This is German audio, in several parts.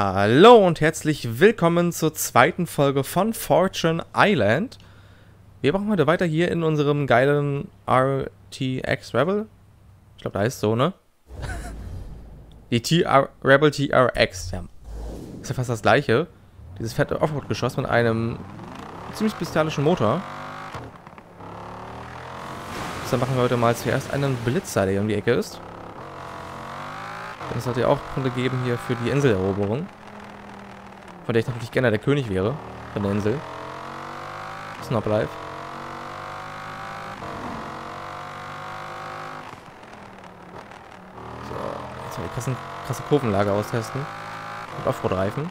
Hallo und herzlich willkommen zur zweiten Folge von Fortune Island. Wir machen heute weiter hier in unserem geilen RTX Rebel. Ich glaube, da heißt es so, ne? Die Rebel TRX, ja. Ist ja fast das gleiche. Dieses fette Offroad-Geschoss mit einem ziemlich bestialischen Motor. Dann machen wir heute mal zuerst einen Blitzer, der hier um die Ecke ist. Es sollte ja auch Punkte geben hier für die Inseleroberung. Von der ich natürlich gerne der König wäre. Von der Insel. Snob Life. So, jetzt mal die krasse Kurvenlage austesten. Und Offroad-Reifen.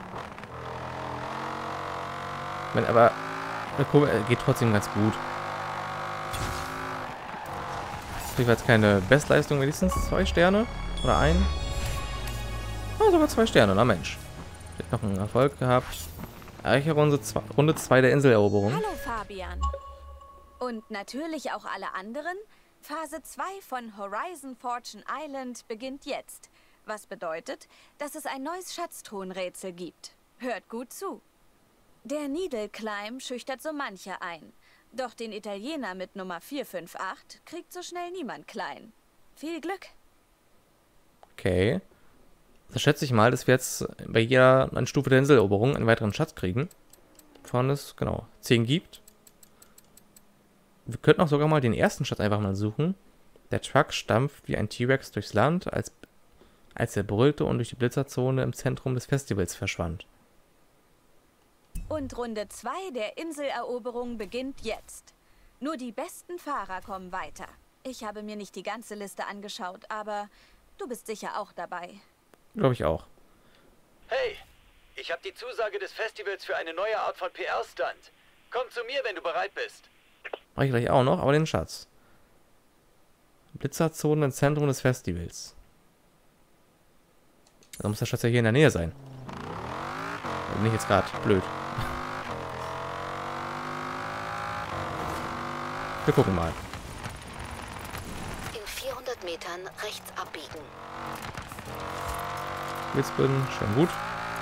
Aber eine Kurve geht trotzdem ganz gut. Ich war jetzt keine Bestleistung, wenigstens 2 Sterne. Oder ein. Oh, sogar 2 Sterne, na Mensch. Ich habe noch einen Erfolg gehabt. Runde 2 der Inseleroberung. Hallo Fabian. Und natürlich auch alle anderen. Phase 2 von Horizon Fortune Island beginnt jetzt. Was bedeutet, dass es ein neues Schatztruhenrätsel gibt. Hört gut zu. Der Needle Climb schüchtert so mancher ein. Doch den Italiener mit Nummer 458 kriegt so schnell niemand klein. Viel Glück. Okay. Da schätze ich mal, dass wir jetzt bei jeder Stufe der Inseleroberung einen weiteren Schatz kriegen. Wovon es, genau, 10 gibt. Wir könnten auch sogar mal den ersten Schatz einfach mal suchen. Der Truck stampft wie ein T-Rex durchs Land, als er brüllte und durch die Blitzerzone im Zentrum des Festivals verschwand. Und Runde 2 der Inseleroberung beginnt jetzt. Nur die besten Fahrer kommen weiter. Ich habe mir nicht die ganze Liste angeschaut, aber du bist sicher auch dabei. Glaube ich auch. Hey, ich habe die Zusage des Festivals für eine neue Art von PR-Stunt. Komm zu mir, wenn du bereit bist. Mache ich gleich auch noch, aber den Schatz. Blitzerzone im Zentrum des Festivals. Da muss der Schatz ja hier in der Nähe sein. Da bin ich jetzt gerade blöd. Wir gucken mal. In 400 Metern rechts abbiegen. Blitzböden, schön gut.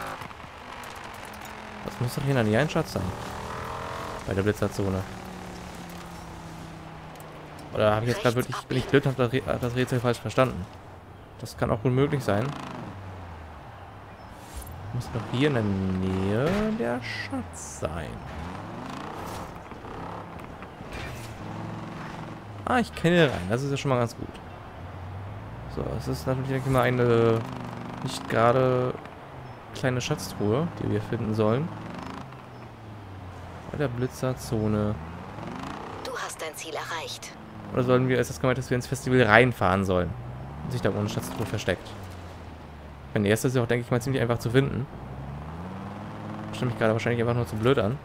Das muss doch hier in der Nähe ein Schatz sein. Bei der Blitzerzone. Oder habe ich jetzt gerade wirklich, bin ich blöd, habe das Rätsel falsch verstanden. Das kann auch gut möglich sein. Muss doch hier in der Nähe der Schatz sein. Ah, ich kenne rein. Das ist ja schon mal ganz gut. So, es ist natürlich, denke ich mal, eine nicht gerade kleine Schatztruhe, die wir finden sollen. Bei der Blitzerzone. Du hast dein Ziel erreicht. Oder sollen wir, ist das gemeint, dass wir ins Festival reinfahren sollen? Und sich da ohne Schatztruhe versteckt. Wenn der erste ist ja auch, denke ich mal, ziemlich einfach zu finden. Stimme mich gerade wahrscheinlich einfach nur zu blöd an.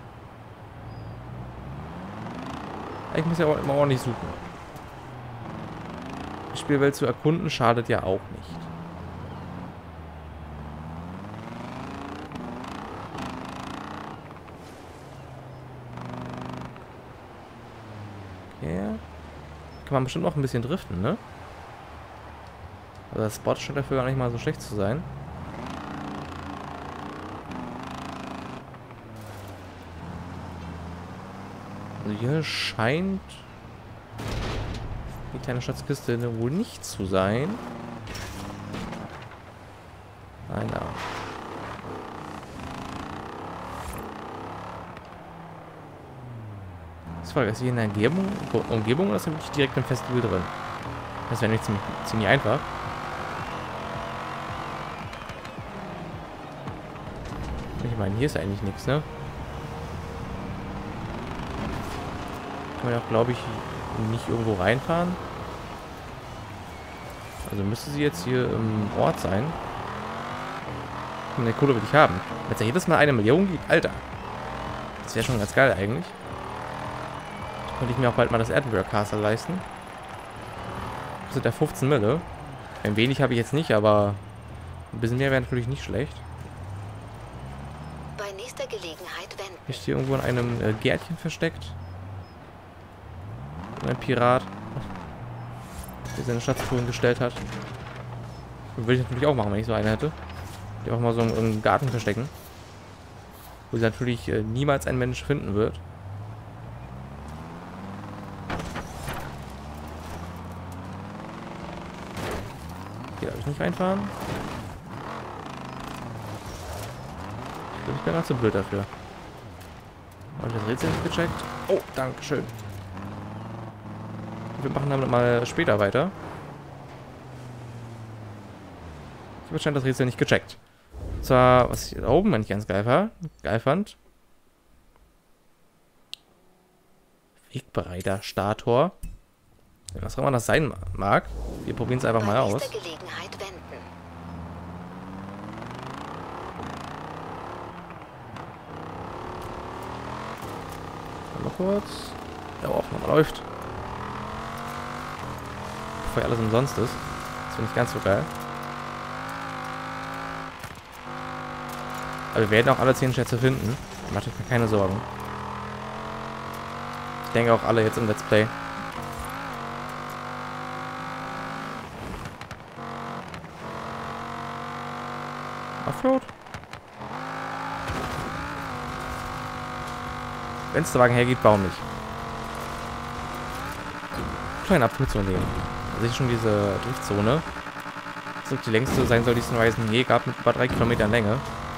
Ich muss ja auch immer ordentlich suchen. Die Spielwelt zu erkunden schadet ja auch nicht. Okay. Kann man bestimmt noch ein bisschen driften, ne? Also das Spot scheint dafür gar nicht mal so schlecht zu sein. Also hier scheint die kleine Schatzkiste wohl nicht zu sein. Nein, ja. Das war jetzt hier in der Umgebung oder ist er wirklich direkt im Festival drin? Das wäre nicht ziemlich einfach. Ich meine, hier ist eigentlich nichts, ne? Kann man auch, glaube ich, nicht irgendwo reinfahren. Also müsste sie jetzt hier im Ort sein. Eine Kohle will ich haben. Wenn es ja jedes Mal 1 Million gibt, Alter. Das wäre schon ganz geil eigentlich. Da könnte ich mir auch bald mal das Edinburgh Castle leisten. Kostet ja 15 Mille. Ein wenig habe ich jetzt nicht, aber ein bisschen mehr wäre natürlich nicht schlecht. Bei nächster Gelegenheit wenden. Ist hier irgendwo in einem Gärtchen versteckt? Ein Pirat, der seine Schatztruhen gestellt hat. Würde ich natürlich auch machen, wenn ich so eine hätte. Die auch mal so im Garten verstecken. Wo sie natürlich niemals ein Mensch finden wird. Hier darf ich nicht reinfahren. Ich glaube, ich bin gerade zu blöd dafür. Habe ich das Rätsel nicht gecheckt? Oh, danke schön. Wir machen damit mal später weiter. Ich habe anscheinend das Rätsel nicht gecheckt. Und zwar, was ich da oben nicht ganz geil fand. Wegbereiter Stator. Was auch immer das sein mag. Wir probieren es einfach mal Bei aus. nächster Gelegenheit wenden. Mal kurz. Ja, Aufnahme läuft. Bevor alles umsonst ist. Das finde ich ganz so geil. Aber wir werden auch alle 10 Schätze finden. Macht euch keine Sorgen. Ich denke auch alle jetzt im Let's Play. Offroad? Wenn es der Wagen hergeht, warum nicht? Kleine Abkürzung nehmen. Da sehe ich schon diese Driftzone. Das ist die längste sein soll, die es in Horizon je gab, mit über 3 Kilometern Länge.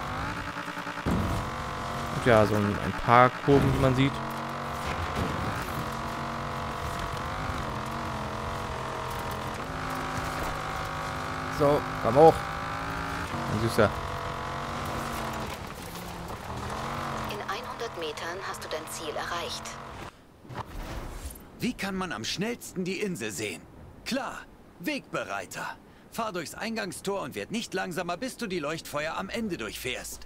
Und ja, so ein paar Kurven, wie man sieht. So, komm hoch. Ein Süßer. In 100 Metern hast du dein Ziel erreicht. Wie kann man am schnellsten die Insel sehen? Klar, Wegbereiter. Fahr durchs Eingangstor und werd nicht langsamer, bis du die Leuchtfeuer am Ende durchfährst.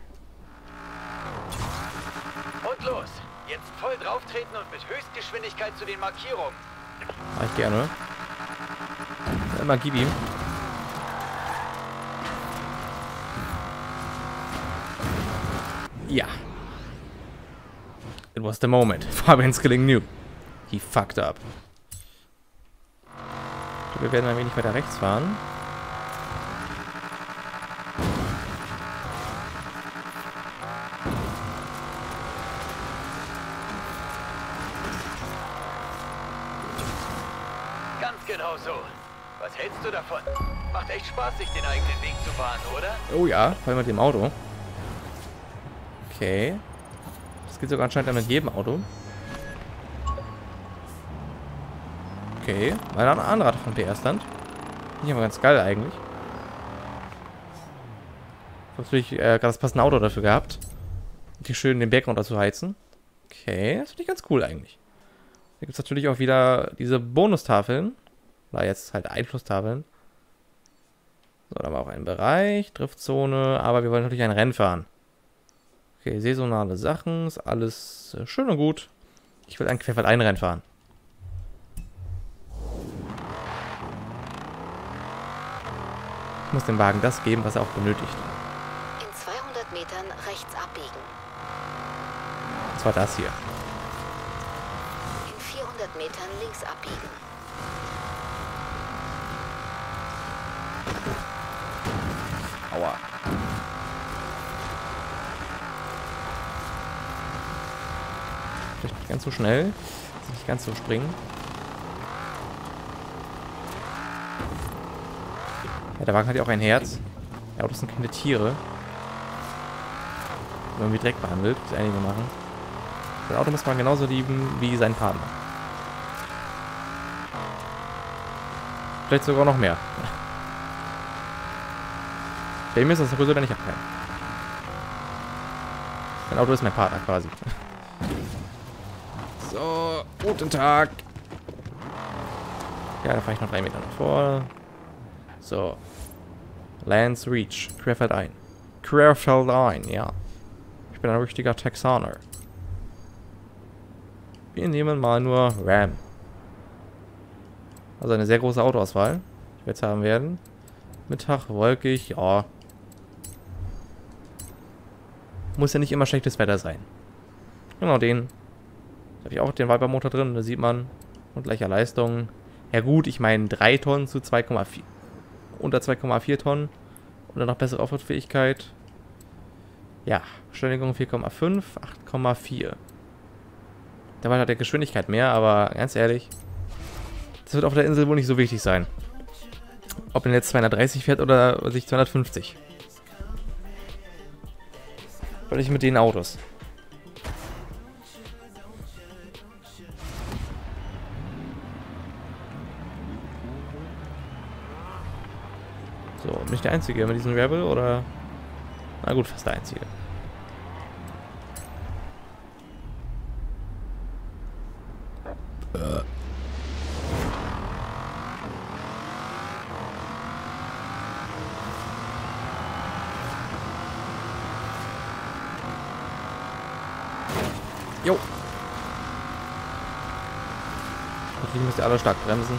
Und los! Jetzt voll drauftreten und mit Höchstgeschwindigkeit zu den Markierungen. Mach ich gerne. Immer gib ihm. Ja. It was the moment. Fabian's killing knew. He fucked up. Wir werden ein wenig weiter rechts fahren. Ganz genau so. Was hältst du davon? Macht echt Spaß, sich den eigenen Weg zu bahnen, oder? Oh ja, vor allem mit dem Auto. Okay. Das geht sogar anscheinend mit jedem Auto. Okay. Mal eine andere Art von PR-Stand. Nicht aber ganz geil eigentlich. Ich habe natürlich gerade das passende Auto dafür gehabt. Und hier schön den Berg runter zu heizen. Okay, das finde ich ganz cool eigentlich. Hier gibt es natürlich auch wieder diese Bonustafeln. Oder jetzt halt Einflusstafeln. So, da war auch ein Bereich, Driftzone, aber wir wollen natürlich ein Rennen fahren. Okay, saisonale Sachen, ist alles schön und gut. Ich will ein Querfeldein-Rennen fahren. Ich muss dem Wagen das geben, was er auch benötigt. In 200 Metern rechts abbiegen. Und zwar das hier. In 400 Metern links abbiegen. Aua. Vielleicht nicht ganz so schnell. Nicht ganz so springen. Ja, der Wagen hat ja auch ein Herz. Ja, Autos sind keine Tiere. Irgendwie Dreck behandelt, wie einige machen. Das Auto muss man genauso lieben wie sein Partner. Vielleicht sogar noch mehr. Bei mir ist das sowieso, denn ich habe keinen. Mein Auto ist mein Partner quasi. So, guten Tag. Ja, da fahre ich noch 3 Meter nach vor. So. Lands Reach. Querfeldein. Querfeldein, ja. Ich bin ein richtiger Texaner. Wir nehmen mal nur Ram. Also eine sehr große Autoauswahl, die wir jetzt haben werden. Mittag, wolkig, ja. Muss ja nicht immer schlechtes Wetter sein. Genau den. Da habe ich auch den Viper-Motor drin, da sieht man. Und gleicher Leistung. Ja gut, ich meine 3 Tonnen zu 2,4. Unter 2,4 Tonnen. Oder noch bessere Offroad-Fähigkeit. Ja, Beschleunigung 4,5, 8,4. Dabei hat er Geschwindigkeit mehr, aber ganz ehrlich, das wird auf der Insel wohl nicht so wichtig sein. Ob er jetzt 230 fährt oder sich 250. Weil ich mit den Autos. So, bin ich der Einzige mit diesem Rebel oder? Na gut, fast der Einzige. Jo. Natürlich müsst ihr alle stark bremsen.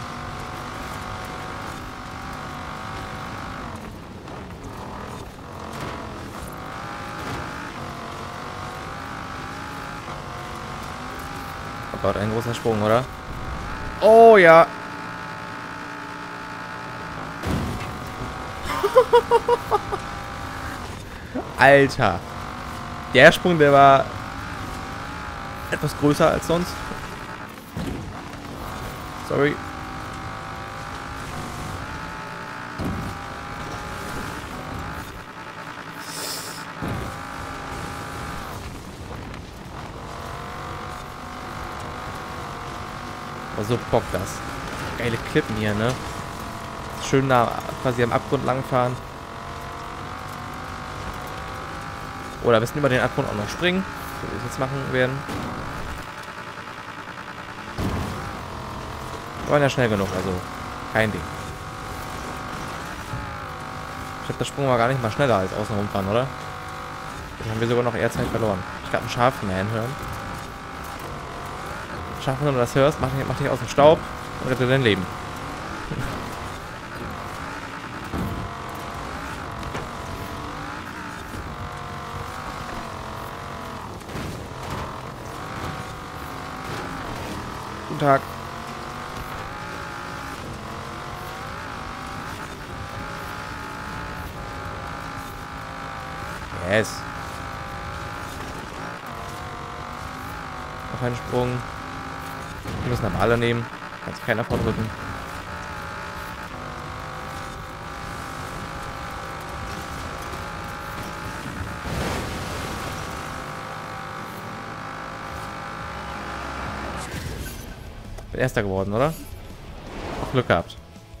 Oh Gott, ein großer Sprung, oder? Oh ja. Alter. Der Sprung, der war etwas größer als sonst. Sorry. Aber so bockt das. Geile Klippen hier, ne? Schön nah quasi am Abgrund langfahren. Oder am besten über den Abgrund auch noch springen. So wie wir es jetzt machen werden. Wir waren ja schnell genug, also kein Ding. Ich glaube, der Sprung war gar nicht mal schneller als außen rumfahren, oder? Dann haben wir sogar noch eher Zeit verloren. Ich kann einen Schafmähen hören. Schaf, wenn du das hörst, mach dich aus dem Staub und rette dein Leben. Guten Tag. Yes. Noch einen Sprung. Wir müssen aber alle nehmen. Kann sich keiner vordrücken. Bin Erster geworden, oder? Auch Glück gehabt.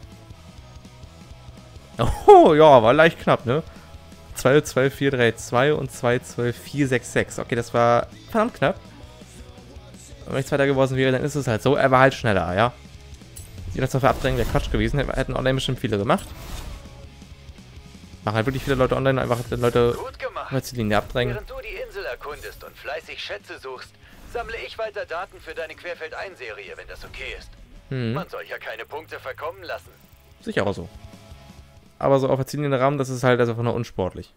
Oh, ja, war leicht knapp, ne? 2:12,432 und 2:12,466. Okay, das war verdammt knapp. Und wenn ich Zweiter geworden wäre, dann ist es halt so. Er war halt schneller, ja. Die das dafür abdrängen, wäre Quatsch gewesen. Hätten online bestimmt viele gemacht. Machen halt wirklich viele Leute online, einfach Leute auf die Linie abdrängen. Während du die Insel erkundest und fleißig Schätze suchst, sammle ich weiter Daten für deine Querfeld-1-Serie, wenn das okay ist. Man soll ja keine Punkte verkommen lassen. Sicher auch so. Aber so auf erzielenden Rahmen, das ist halt einfach nur unsportlich.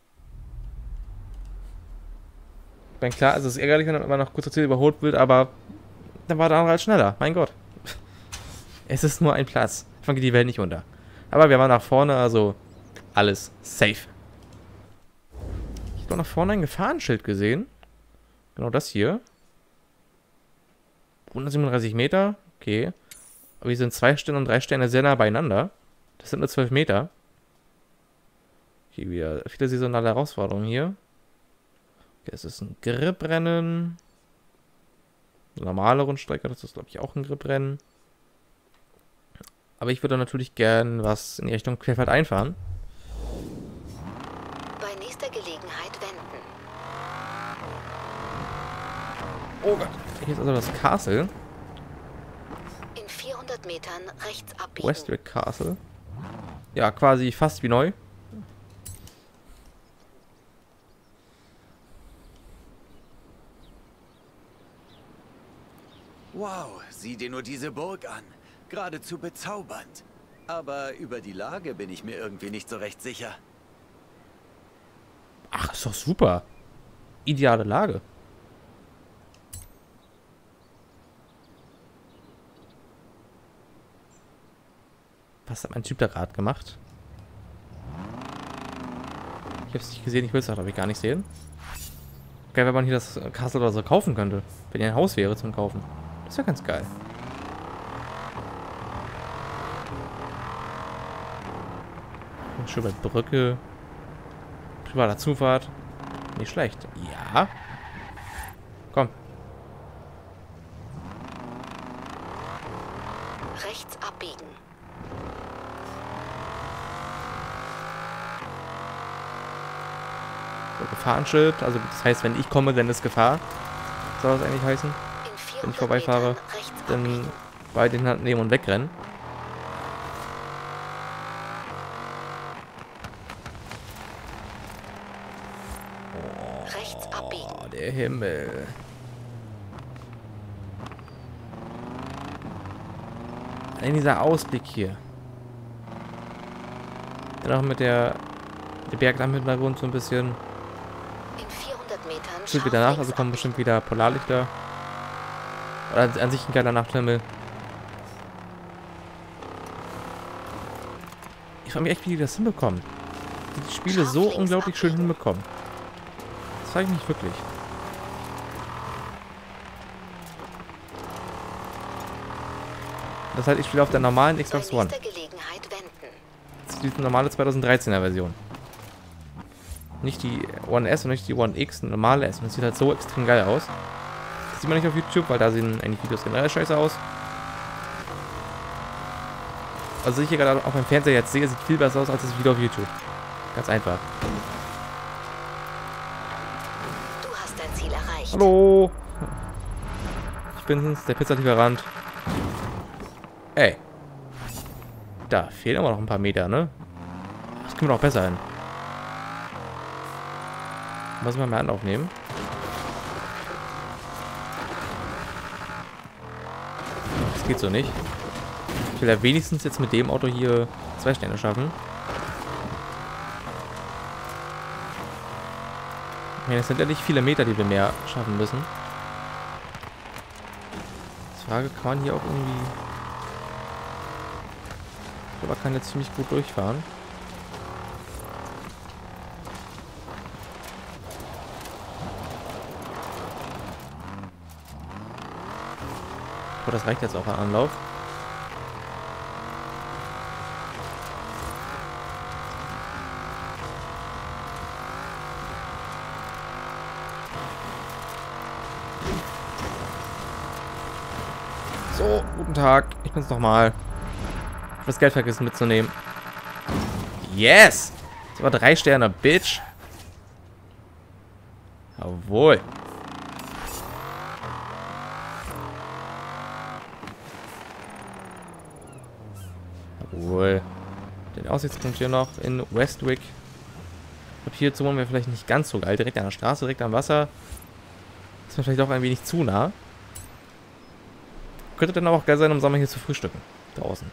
Ich meine, klar, also es ist ärgerlich, wenn man immer noch kurzer Ziel überholt wird, aber dann war der andere halt schneller. Mein Gott. Es ist nur ein Platz. Davon geht die Welt nicht unter. Aber wir waren nach vorne, also alles safe. Ich habe nach vorne ein Gefahrenschild gesehen. Genau das hier. 137 Meter. Okay. Aber wir sind 2 Sterne und 3 Sterne sehr nah beieinander. Das sind nur 12 Meter. Hier wieder viele saisonale Herausforderungen hier. Okay, es ist ein Grip-Rennen. Eine normale Rundstrecke, das ist glaube ich auch ein Grip-Rennen. Aber ich würde natürlich gern was in die Richtung Querfeld einfahren. Bei nächster Gelegenheit wenden. Oh Gott. Hier ist also das Castle. In 400 Metern rechts abbiegen. Westwick Castle. Ja, quasi fast wie neu. Wow, sieh dir nur diese Burg an. Geradezu bezaubernd. Aber über die Lage bin ich mir irgendwie nicht so recht sicher. Ach, ist doch super. Ideale Lage. Was hat mein Typ da gerade gemacht? habe es nicht gesehen, ich will es glaube ich gar nicht sehen. Geil, wenn man hier das Castle oder so kaufen könnte. Wenn hier ein Haus wäre zum Kaufen. Das wäre ganz geil. Schön bei Brücke. Privater Zufahrt. Nicht schlecht. Ja. Komm. Rechts abbiegen. So, Gefahrenschild. Also das heißt, wenn ich komme, dann ist Gefahr. Soll das eigentlich heißen? In Wenn ich 400 vorbeifahre, Metern rechts dann abbiegen. bei den Hand nehmen und wegrennen. Rechts abbiegen. Oh, der Himmel. Allein dieser Ausblick hier. Dann auch mit der Berg am Hintergrund so ein bisschen. In 400 Metern Schild scharf wieder nach, links also kommen abbiegen. bestimmt wieder Polarlichter. Oder an sich ein geiler Nachthimmel. Ich frage mich echt, wie die das hinbekommen. Die Spiele Scharf so links unglaublich schön abbiegen. hinbekommen. Das frage ich mich wirklich. Das heißt, ich spiele auf der normalen Bei Xbox One. nächster Gelegenheit wenden. Das ist die normale 2013er Version. Nicht die One S und nicht die One X, eine normale S. Und das sieht halt so extrem geil aus. Das sieht man nicht auf YouTube, weil da sehen eigentlich Videos generell scheiße aus. Also ich hier gerade auf meinem Fernseher jetzt sehe, sieht viel besser aus als das Video auf YouTube. Ganz einfach. Du hast dein Ziel erreicht. Hallo! Ich bin's, der Pizzalieferant. Ey. Da fehlen aber noch ein paar Meter, ne? Das können wir noch besser hin. Muss man mal Anlauf nehmen. Das geht so nicht. Ich will ja wenigstens jetzt mit dem Auto hier 2 Sterne schaffen. Ich meine, es sind ja nicht viele Meter, die wir mehr schaffen müssen. Die Frage, kann man hier auch irgendwie... Ich glaube, man kann jetzt ziemlich gut durchfahren. Oh, das reicht jetzt auch an Anlauf. So, guten Tag. Ich bin's nochmal. Ich hab das Geld vergessen mitzunehmen. Yes! Das war 3 Sterne, Bitch. Jawohl. Jawohl. Den Aussichtspunkt hier noch in Westwick. Ich glaube, hier zu wohnen wäre vielleicht nicht ganz so geil. Direkt an der Straße, direkt am Wasser. Ist mir vielleicht auch ein wenig zu nah. Könnte dann auch geil sein, im Sommer hier zu frühstücken. Draußen.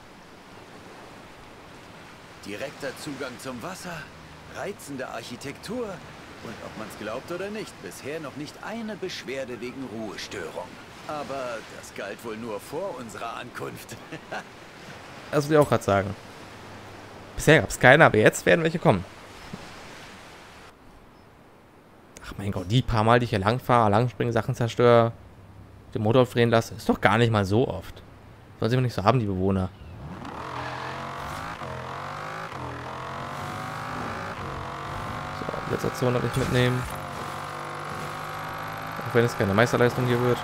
Direkter Zugang zum Wasser, reizende Architektur und ob man es glaubt oder nicht, bisher noch nicht eine Beschwerde wegen Ruhestörung. Aber das galt wohl nur vor unserer Ankunft. Das will ich auch gerade sagen. Bisher gab es keine, aber jetzt werden welche kommen. Ach mein Gott, die paar Mal, die ich hier lang fahre, langspringen, Sachen zerstöre, den Motor drehen lasse, ist doch gar nicht mal so oft. Sollen sie mal nicht so haben, die Bewohner. So, Blitzerzone werde ich mitnehmen. Auch wenn es keine Meisterleistung hier wird.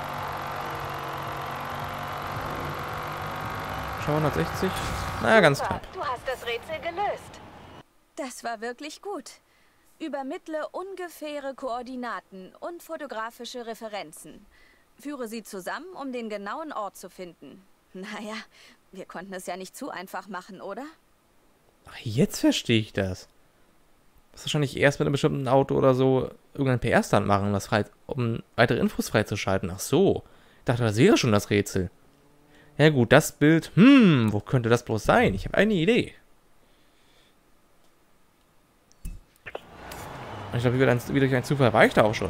Schau, 160. Naja, ganz knapp. Du hast das Rätsel gelöst. Das war wirklich gut. Übermittle ungefähre Koordinaten und fotografische Referenzen. Führe sie zusammen, um den genauen Ort zu finden. Naja, wir konnten es ja nicht zu einfach machen, oder? Ach, jetzt verstehe ich das. Das wahrscheinlich erst mit einem bestimmten Auto oder so irgendein PR-Stand machen, um weitere Infos freizuschalten. Ach so. Ich dachte, das wäre schon das Rätsel. Ja gut, das Bild. Wo könnte das bloß sein? Ich habe eine Idee. Ich glaube, wie durch einen Zufall war ich da auch schon.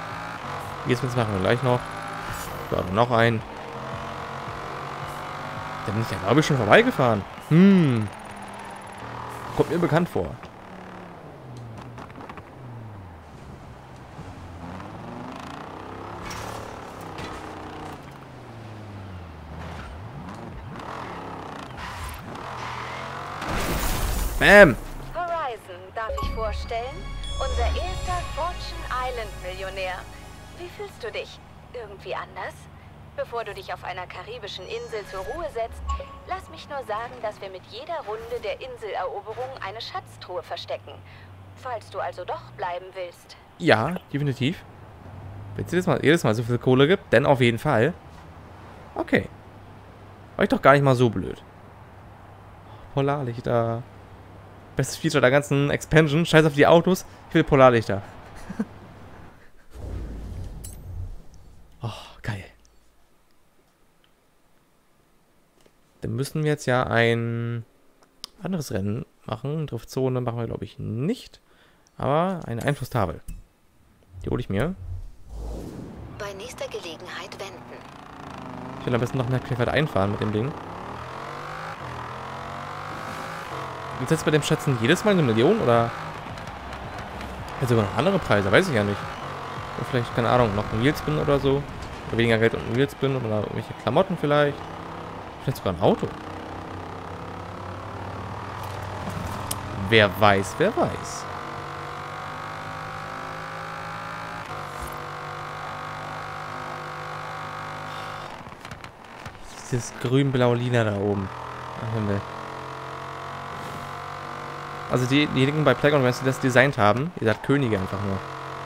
Jetzt machen wir gleich noch. Ja, noch ein. Da bin ich ja, glaube ich, schon vorbeigefahren. Kommt mir bekannt vor. Bam! Horizon, darf ich vorstellen? Unser erster Fortune Island Millionär. Wie fühlst du dich? Irgendwie anders? Bevor du dich auf einer karibischen Insel zur Ruhe setzt, lass mich nur sagen, dass wir mit jeder Runde der Inseleroberung eine Schatztruhe verstecken. Falls du also doch bleiben willst. Ja, definitiv. Wenn es jedes Mal so viel Kohle gibt, dann auf jeden Fall. Okay. War ich doch gar nicht mal so blöd. Polarlichter. Bestes Feature der ganzen Expansion. Scheiß auf die Autos. Ich will Polarlichter. Oh, geil. Dann müssen wir jetzt ja ein anderes Rennen machen. Driftzone machen wir, glaube ich, nicht. Aber eine Einflusstafel. Die hole ich mir. Bei nächster Gelegenheit wenden. Ich will am besten noch mehr Querfeld einfahren mit dem Ding. Gibt es jetzt bei dem Schätzen jedes Mal 1 Million oder sogar noch andere Preise? Weiß ich ja nicht. Oder vielleicht, keine Ahnung, noch ein Wheelspin oder so. Oder weniger Geld und ein Wheelspin oder irgendwelche Klamotten vielleicht. Vielleicht sogar ein Auto. Wer weiß, wer weiß. Dieses grün-blaue Lila da oben. Am Himmel. Also diejenigen bei Playground, die das designt haben, ihr seid Könige einfach nur.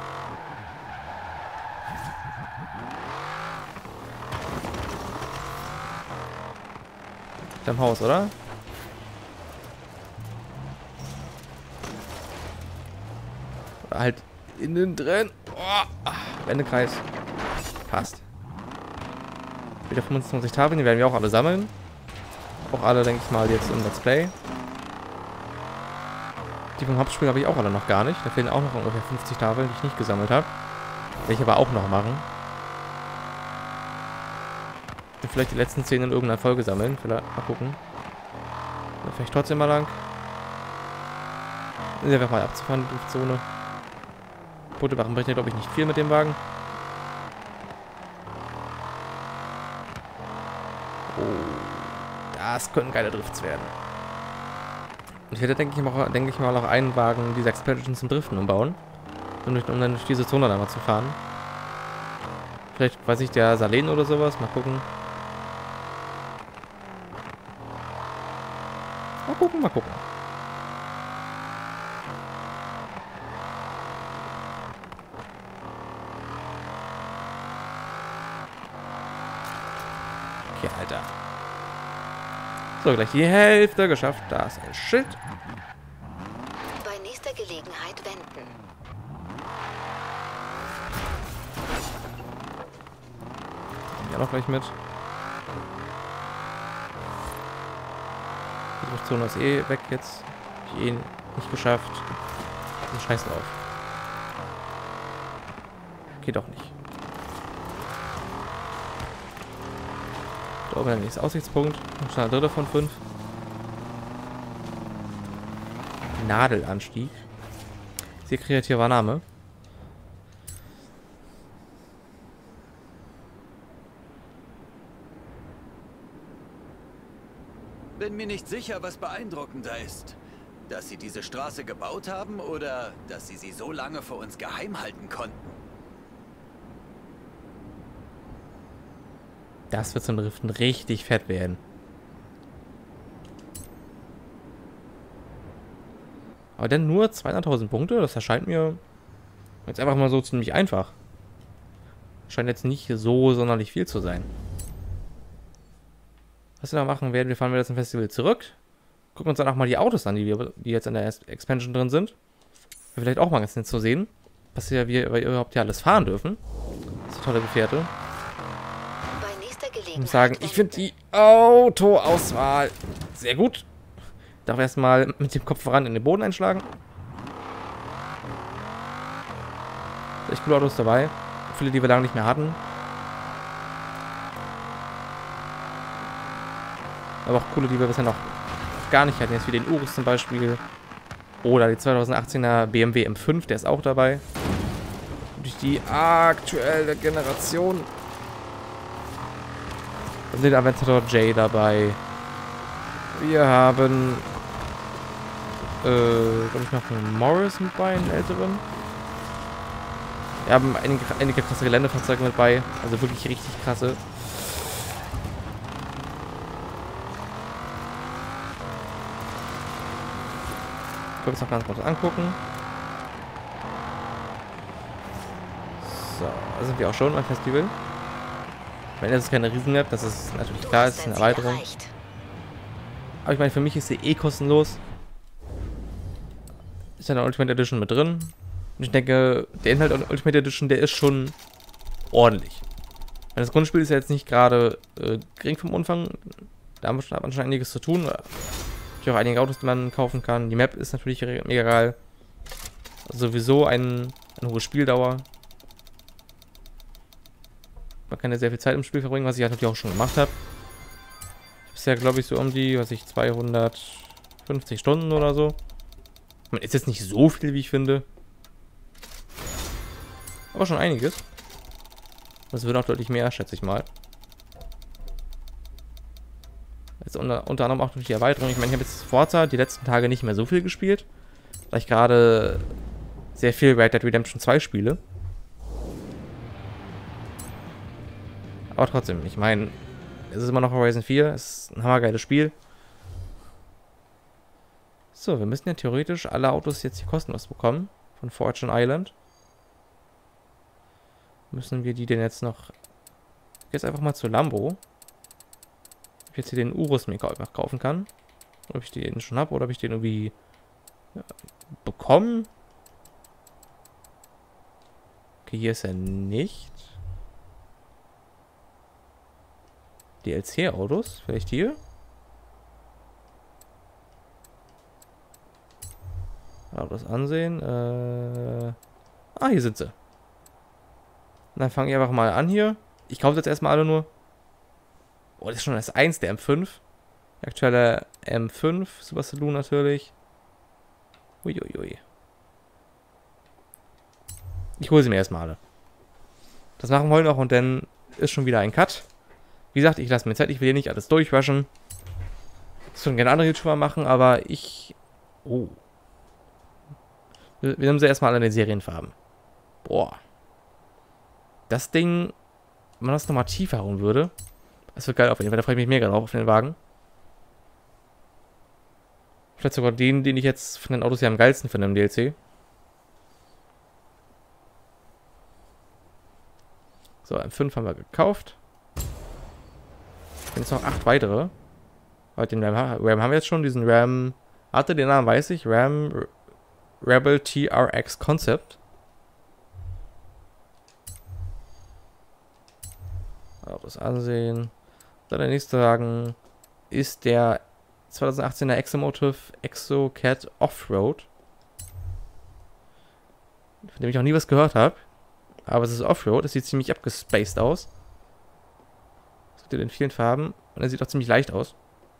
Am Haus, oder? Oder halt innen drin. Oh, Wendekreis. Passt. Wieder 25 Tafeln, die werden wir auch alle sammeln. Auch alle, denke ich mal, jetzt im Let's Play. Die vom Hauptspiel habe ich auch alle noch gar nicht. Da fehlen auch noch ungefähr 50 Tafeln, die ich nicht gesammelt habe. Werde ich aber auch noch machen. Und vielleicht die letzten 10 in irgendeiner Folge sammeln. Vielleicht mal gucken. Oder vielleicht trotzdem mal lang. Ist einfach mal abzufahren, die Zone. Boote machen bringt ja, glaube ich, nicht viel mit dem Wagen. Oh, das können geile Drifts werden. Ich werde, denke ich mal, auch einen Wagen dieser Expansion zum Driften umbauen. Um dann durch diese Zone dann mal zu fahren. Vielleicht, weiß ich, der Salen oder sowas. Mal gucken. Mal gucken, mal gucken. Okay, Alter. So, gleich die Hälfte geschafft. Da ist ein Schild. Bei nächster Gelegenheit wenden. Ja, noch gleich mit. Die Driftzone ist eh weg jetzt. Hab ich eh nicht geschafft. Und scheiß drauf. Geht doch nicht. Da oben der nächste Aussichtspunkt. Schon der dritte von 5. Nadelanstieg. Sehr kreativer Name. Bin mir nicht sicher, was beeindruckender ist. Dass sie diese Straße gebaut haben oder dass sie so lange vor uns geheim halten konnten. Das wird zum Driften richtig fett werden. Aber dann nur 200.000 Punkte? Das erscheint mir jetzt einfach mal so ziemlich einfach. Scheint jetzt nicht so sonderlich viel zu sein. Was wir da machen werden, wir fahren wieder zum Festival zurück. Gucken uns dann auch mal die Autos an, die jetzt in der Expansion drin sind. Wäre vielleicht auch mal ganz nett zu sehen, was wir überhaupt hier alles fahren dürfen. Das ist eine tolle Gefährte. Ich muss sagen, ich finde die Autoauswahl sehr gut. Darf erstmal mit dem Kopf voran in den Boden einschlagen. Echt coole Autos dabei. Viele, die wir lange nicht mehr hatten. Aber auch coole, die wir bisher noch gar nicht hatten. Jetzt wie den Urus zum Beispiel. Oder die 2018er BMW M5, der ist auch dabei. Durch die aktuelle Generation. Da sind Aventador J dabei. Wir haben glaube ich, noch einen Morris mit bei, einen älteren. Wir haben einige krasse Geländefahrzeuge mit bei. Also wirklich richtig krasse. Ich würde es noch ganz kurz angucken. So, da sind wir auch schon beim Festival. Ich meine, das ist keine Riesen-Map, das ist natürlich klar, das ist eine Erweiterung. Aber ich meine, für mich ist sie eh kostenlos. Ist ja eine Ultimate Edition mit drin. Und ich denke, der Inhalt der Ultimate Edition, der ist schon ordentlich. Das Grundspiel ist ja jetzt nicht gerade gering vom Umfang. Da haben wir schon einiges zu tun. Natürlich auch einige Autos, die man kaufen kann. Die Map ist natürlich mega geil. Also sowieso eine hohe Spieldauer. Man kann ja sehr viel Zeit im Spiel verbringen, was ich halt natürlich auch schon gemacht habe. Bisher glaube ich so um die, 250 Stunden oder so. Ist jetzt nicht so viel, wie ich finde. Aber schon einiges. Das wird auch deutlich mehr, schätze ich mal. Jetzt unter anderem auch durch die Erweiterung. Ich meine, ich habe jetzt Forza die letzten Tage nicht mehr so viel gespielt. Weil ich gerade sehr viel Red Dead Redemption 2 spiele. Aber trotzdem, ich meine, es ist immer noch Horizon 4. Es ist ein hammergeiles Spiel. So, wir müssen ja theoretisch alle Autos jetzt hier kostenlos bekommen. Von Fortune Island. Müssen wir die denn jetzt noch... Jetzt einfach mal zu Lambo. Ob ich jetzt hier den Urus mir einfach kaufen kann. Ob ich den schon habe oder ob ich den irgendwie bekommen. Okay, hier ist er nicht. DLC-Autos, vielleicht hier. Autos ansehen. Hier sind sie. Dann fange ich einfach mal an hier. Ich kaufe jetzt erstmal alle nur. Oh, das ist schon das 1 der M5. Der aktuelle M5. Super Saloon natürlich. Uiuiui. Ich hole sie mir erstmal alle. Das machen wir heute noch und dann ist schon wieder ein Cut. Wie gesagt, ich lasse mir Zeit. Ich will hier nicht alles durchrushen. Das können gerne andere YouTuber machen, aber ich... Oh. Wir nehmen sie erstmal alle in den Serienfarben. Boah. Das Ding, wenn man das nochmal tiefer hauen würde, das wird geil auf jeden Fall. Da freue ich mich mega drauf auf den Wagen. Vielleicht sogar den ich jetzt von den Autos hier am geilsten finde im DLC. So, M5 haben wir gekauft. Und jetzt noch 8 weitere. Den Ram haben wir jetzt schon. Diesen Ram, den Namen weiß ich. Ram Rebel TRX Concept. Autos ansehen. So, der nächste Wagen ist der 2018er Exomotive Exocat Offroad. Von dem ich noch nie was gehört habe. Aber es ist Offroad. Es sieht ziemlich abgespaced aus. Das sieht in vielen Farben. Und er sieht auch ziemlich leicht aus.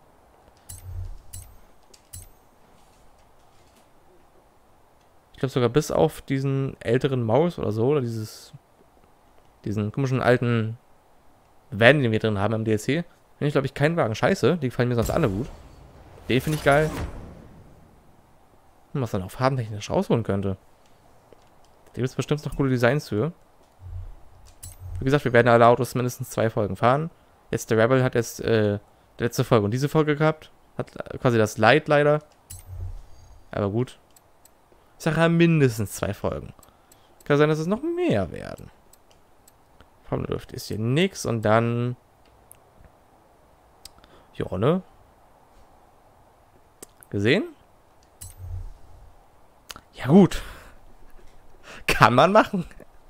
Ich glaube sogar bis auf diesen älteren Maus oder so. Oder diesen komischen alten Van, den wir drin haben im DLC. Finde ich, glaube ich, keinen Wagen scheiße. Die gefallen mir sonst alle gut. Den finde ich geil. Was man auch farbentechnisch rausholen könnte. Da gibt es bestimmt noch coole Designs für. Wie gesagt, wir werden alle Autos mindestens 2 Folgen fahren. Jetzt der Rebel hat jetzt die letzte Folge und diese Folge gehabt. Hat quasi das Light leider. Aber gut. Ich sage ja mindestens 2 Folgen. Kann sein, dass es noch mehr werden. Formluft ist hier nix und dann... Ja, ne? Gesehen? Ja gut. Kann man machen.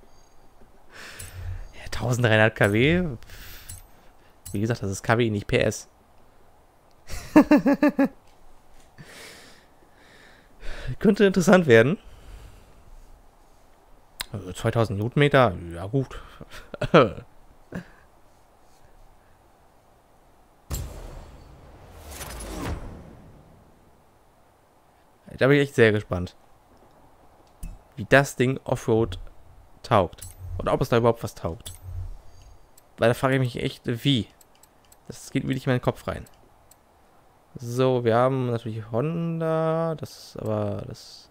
Ja, 1300 kW. Wie gesagt, das ist kW, nicht PS. Könnte interessant werden. 2000 Newtonmeter, ja gut. Da bin ich echt sehr gespannt. Wie das Ding Offroad taugt. Und ob es da überhaupt was taugt. Weil da frage ich mich echt, wie. Das geht wirklich in meinen Kopf rein. So, wir haben natürlich Honda. Das ist aber das...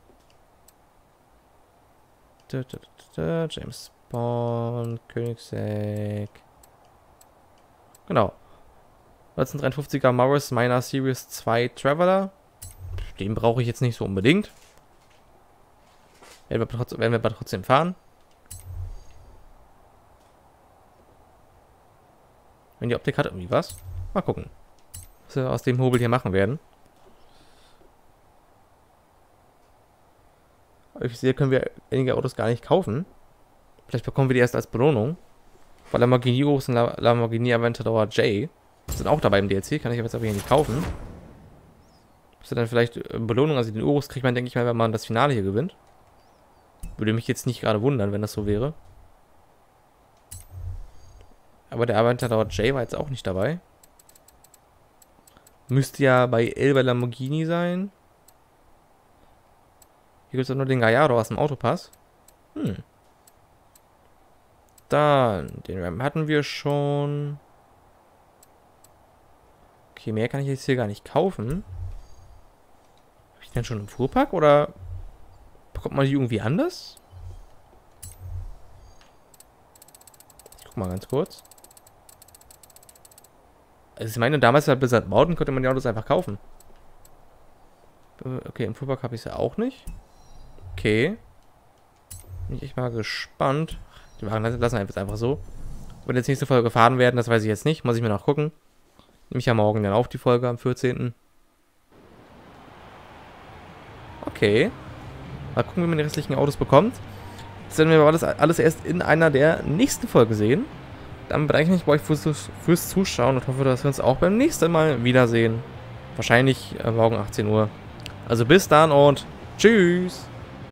James Bond, Koenigsegg. Genau. 1953er Morris Minor Series 2 Traveler. Den brauche ich jetzt nicht so unbedingt. Werden wir aber trotzdem fahren. Wenn die Optik hat irgendwie was. Mal gucken, was wir aus dem Hobel hier machen werden. Ich sehe, können wir einige Autos gar nicht kaufen. Vielleicht bekommen wir die erst als Belohnung. Weil Lamborghini Urus und Lamborghini Aventador J sind auch dabei im DLC. Kann ich aber jetzt aber hier nicht kaufen. Das ist dann vielleicht Belohnung. Also den Urus kriegt man, denke ich mal, wenn man das Finale hier gewinnt. Würde mich jetzt nicht gerade wundern, wenn das so wäre. Aber der Aventador J war jetzt auch nicht dabei. Müsste ja bei Elba Lamborghini sein. Hier gibt es nur den Gallardo aus dem Autopass. Dann, den Ram hatten wir schon. Okay, mehr kann ich jetzt hier gar nicht kaufen. Habe ich den schon im Fuhrpark oder bekommt man die irgendwie anders? Ich guck mal ganz kurz. Also ich meine, damals bei Blizzard Mountain konnte man die Autos einfach kaufen. Okay, im Fuhrpark habe ich sie auch nicht. Okay. Bin ich echt mal gespannt. Die Wagen lassen wir jetzt einfach so. Wenn jetzt nächste Folge gefahren werden, das weiß ich jetzt nicht. Muss ich mir noch gucken. Nehme ich ja morgen dann auf die Folge am 14. Okay. Mal gucken, wie man die restlichen Autos bekommt. Das werden wir aber alles erst in einer der nächsten Folge sehen. Dann bedanke ich mich bei euch fürs Zuschauen und hoffe, dass wir uns auch beim nächsten Mal wiedersehen. Wahrscheinlich morgen 18 Uhr. Also bis dann und tschüss.